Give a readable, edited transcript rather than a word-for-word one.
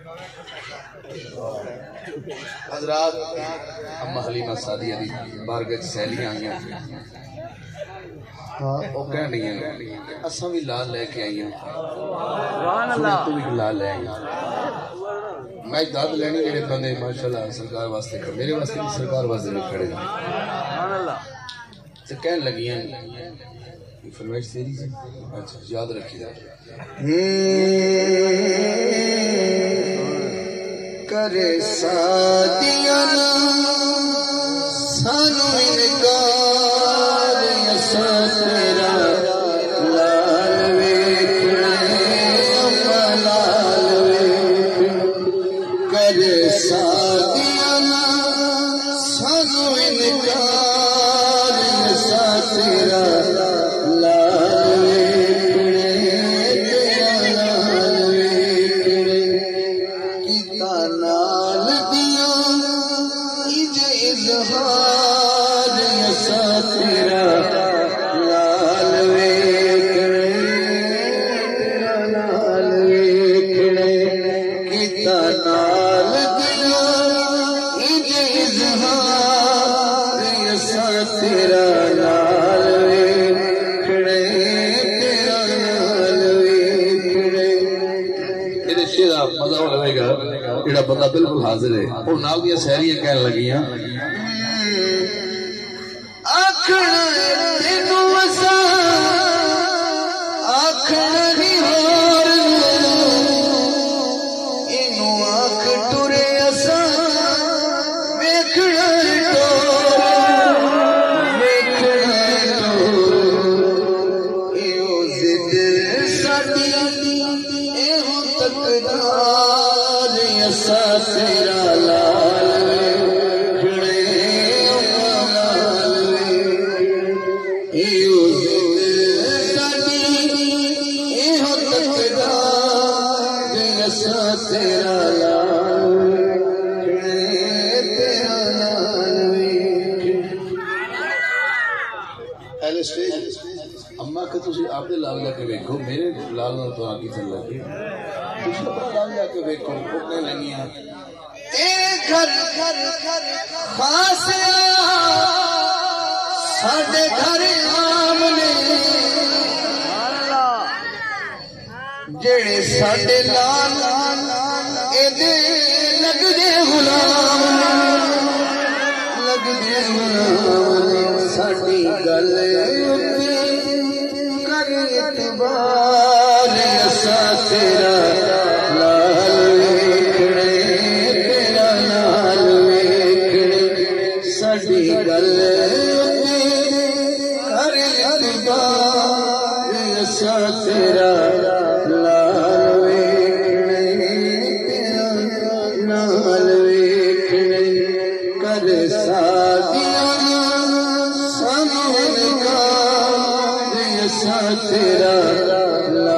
حضرات اما حلیمہ سعدیہ دی بارگاہ سہیلیاں آئیاں ہاں وہ کہہ نہیں ہیں اساں بھی لال لے کے آئیاں سبحان اللہ تو بھی لال لے آئیاں میں داد لینی میرے بندے ماشاءاللہ سرکار واسطے کھڑے میرے واسطے بھی سرکار واسطے بھی کھڑے سبحان اللہ تو کہنے لگی ہیں فرمائش تیری سے اچھا یاد رکھی جا کرے سادیاں سانو انکار یسا تیرا لال ویکھنے اما لال ویکھنے کرے سادیاں سانو انکار یسا تیرا لال ویکھنے تیرا لال ویکھنے کیتا نال دیا اج اظہار یسا تیرا لال ویکھنے تیرا لال ویکھنے کیتا نال دیا اج اظہار یسا تیرا لال ویکھنے تیرا لال ویکھنے میرے شیر آپ مزہ لگے گا جڑا بندہ بالکل حاضر ہے اور نال دیا سہیلیاں کہنے لگیاں آکھنا تینوں اساں آکھنا نہیں ہور اینوں آکھ ٹرے اساں ویکھنا ٹور ویکھنا ٹور ایو ضد ساڈی ایہو تقدار یسا تیرا لال ویکھنے اما لال ویکھنے ایو ضد ساڈی ایہو تقدار یسا تیرا لال ویکھنے تیرا لال ویکھنے اہل اسٹیج اما کہ تسی آپ دے لال جا کے ویکھو میرے لال نال تو آگے چل لگے تسی اپنا لال جا کے ویکھو کہنے لگیاں تیرے گھر خاص ساڈے گھر عام نے جڑے ساڈے لال ایدے لگ دے غلام لگ دے غلام ساڈی گل کر اعتبار یسا تیرا لال ویکھنے تیرا لال ویکھنے ساڈی گل کر اعتبار یسا تیرا لال ویکھنے تیرا لال ویکھنے کر سادیاں سانو انکار یسا تیرا